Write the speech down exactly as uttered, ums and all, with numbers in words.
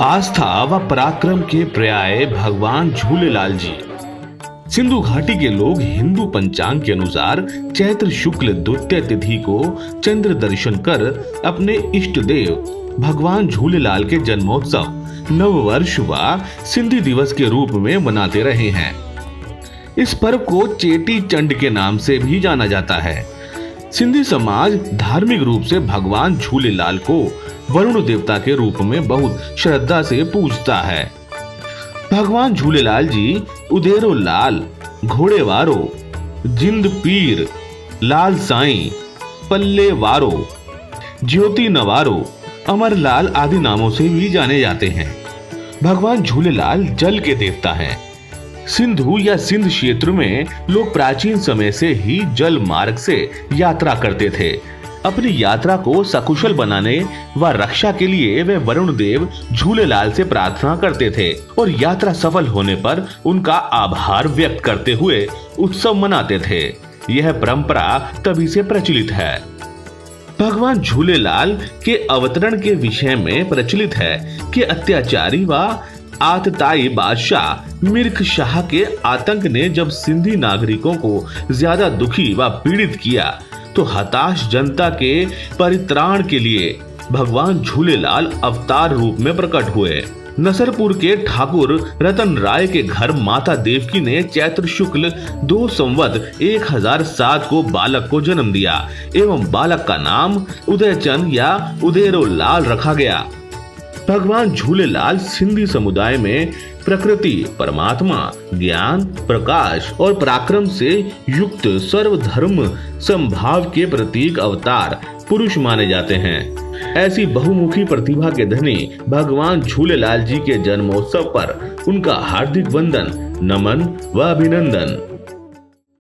आस्था व पराक्रम के पर्याय भगवान झूलेलाल जी। सिंधु घाटी के लोग हिंदू पंचांग के अनुसार चैत्र शुक्ल द्वितीय तिथि को चंद्र दर्शन कर अपने इष्ट देव भगवान झूलेलाल के जन्मोत्सव नव वर्ष व सिंधी दिवस के रूप में मनाते रहे हैं। इस पर्व को चेटी चंड के नाम से भी जाना जाता है। सिंधी समाज धार्मिक रूप से भगवान झूलेलाल को वरुण देवता के रूप में बहुत श्रद्धा से पूजता है। भगवान झूलेलाल जी उदेरो लाल, घोड़े वारो, जिंद पीर, लाल साईं, पल्ले वारो, ज्योति नवारो, अमर लाल आदि नामों से भी जाने जाते हैं। भगवान झूलेलाल जल के देवता हैं। सिंधु या सिंध क्षेत्र में लोग प्राचीन समय से ही जल मार्ग से यात्रा करते थे। अपनी यात्रा को सकुशल बनाने व रक्षा के लिए वे वरुण देव झूलेलाल से प्रार्थना करते थे और यात्रा सफल होने पर उनका आभार व्यक्त करते हुए उत्सव मनाते थे। यह परंपरा तभी से प्रचलित है। भगवान झूलेलाल के अवतरण के विषय में प्रचलित है कि अत्याचारी व आतताई बादशाह मिर्ख शाह के आतंक ने जब सिंधी नागरिकों को ज्यादा दुखी व पीड़ित किया तो हताश जनता के परित्राण के लिए भगवान झूलेलाल अवतार रूप में प्रकट हुए। नसरपुर के ठाकुर रतन राय के घर माता देवकी ने चैत्र शुक्ल दो संवत एक हजार सात को बालक को जन्म दिया एवं बालक का नाम उदयचंद या उदेरो लाल रखा गया। भगवान झूलेलाल सिंधी समुदाय में प्रकृति, परमात्मा, ज्ञान, प्रकाश और पराक्रम से युक्त सर्वधर्म समभाव के प्रतीक अवतार पुरुष माने जाते हैं। ऐसी बहुमुखी प्रतिभा के धनी भगवान झूलेलाल जी के जन्मोत्सव पर उनका हार्दिक वंदन, नमन व अभिनंदन।